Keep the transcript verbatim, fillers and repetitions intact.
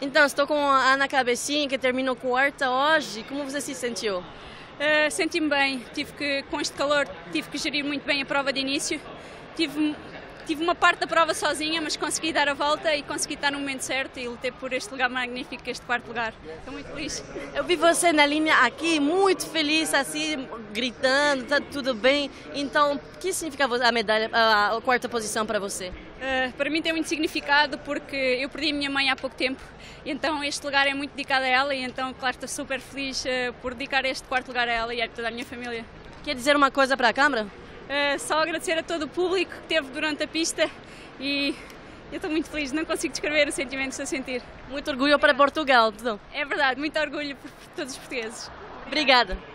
Então, estou com a Ana Cabecinha, que terminou quarta hoje. Como você se sentiu? Uh, Senti-me bem. Tive que, com este calor, tive que gerir muito bem a prova de início. Tive, tive uma parte da prova sozinha, mas consegui dar a volta e consegui estar no momento certo e lutei por este lugar magnífico, este quarto lugar. Estou muito feliz. Eu vi você na linha aqui, muito feliz, assim, gritando, tá tudo bem. Então, o que significa a medalha, a, a quarta posição para você? Uh, para mim tem muito significado porque eu perdi a minha mãe há pouco tempo, então este lugar é muito dedicado a ela e então, claro, estou super feliz uh, por dedicar este quarto lugar a ela e a toda a minha família. Quer dizer uma coisa para a câmara? Uh, só agradecer a todo o público que esteve durante a pista e eu estou muito feliz, não consigo descrever o sentimento que estou a sentir. Muito orgulho para Portugal. É verdade, muito orgulho por todos os portugueses. Obrigada.